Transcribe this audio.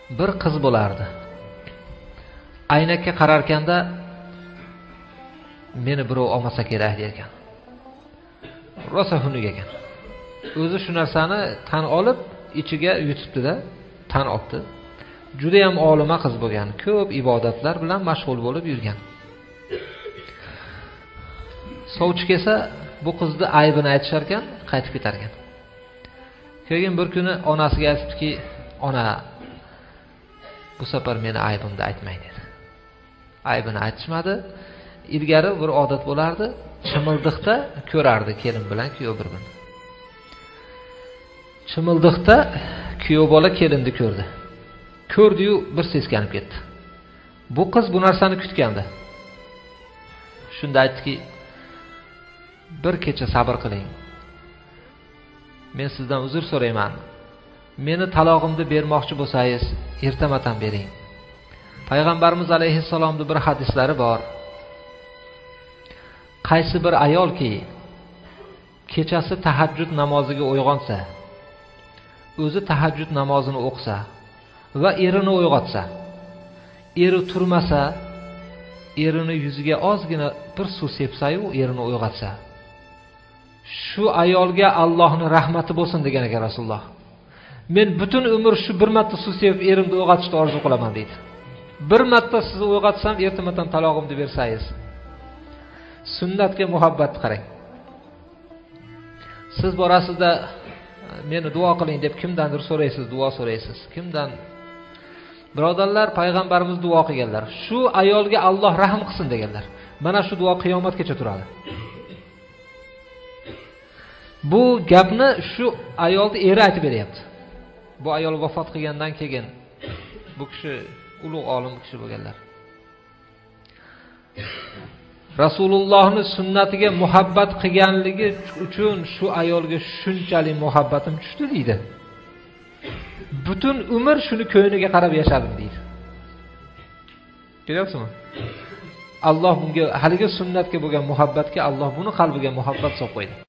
Bir qiz bo'lardi. Aynakka qararkanda meni birov olmasa kerak degan. Rosa xunuk ekan. O'zi shu narsani tan olib, ichiga yutibdi-da, tan oldi. Juda ham olima qiz bo'lgan, ko'p ibodatlar bilan mashg'ul bo'lib yurgan. Sovchi kelsa, bu qizni aybini aytishar ekan, qaytib ketar ekan. Keyin bir kuni onasiga aytibdiki, "Ona, bu safar meni aybimni aytmang" dedi. Aybini aytishmadi. Ilgari bir odat bo'lardi, chimildiqda ko'rardi kelin bilan kuyov bir kun. Chimildiqda kuyov bola kelinni ko'rdi. Ko'rdi-yu bir seskanib ketdi. Bu qiz bu narsani kutgandi. Shunda aytdiki, "Bir kecha sabr qiling. Men sizdan uzr so'rayman. Meni talog'imni bermoqchi bo'lsangiz, ertamadan bering." Payg'ambarimiz alayhissalomning bir hadislari bor. Qaysi bir ayolki kechasi tahajjud namoziga uyg'onsa, o'zi tahajjud namozini o'qisa va erini uyg'otsa, eri turmasa, erini yuziga ozgina bir suv sepsa-yu, erini uyg'otsa, shu ayolga Allohning rahmati bo'lsin degan ekan Rasululloh. Men butun umr shu bir marta suv sepib erimni uyg'otishni orzu qilaman deydi. Bir marta sizni uyg'otsam, ertamadan talog'imni bersangiz. Sunnatga muhabbat qarang. Siz borasizda meni duo qiling deb kimdandir so'raysiz, duo so'raysiz. Kimdan? Birodarlar, payg'ambarimiz duo qilganlar. Shu ayolga Alloh rahm qilsin deganlar. Mana shu duo qiyomatgacha turadi. Bu gapni shu ayolning eri aytib beryapti. Bu ayol vafot qilgandan keyin bu kishi ulug' olim kishi bo'lganlar. Rasulullohning sunnatiga muhabbat qilganligi uchun shu ayolga shunchalik muhabbatim tushdi deydi. Butun umr shuni ko'yniga qarab yashadim deydi. Ko'ryapsizmi? Alloh bunga haligi sunnatga bo'lgan muhabbatga Alloh buni qalbiga muhabbat solib qo'ydi.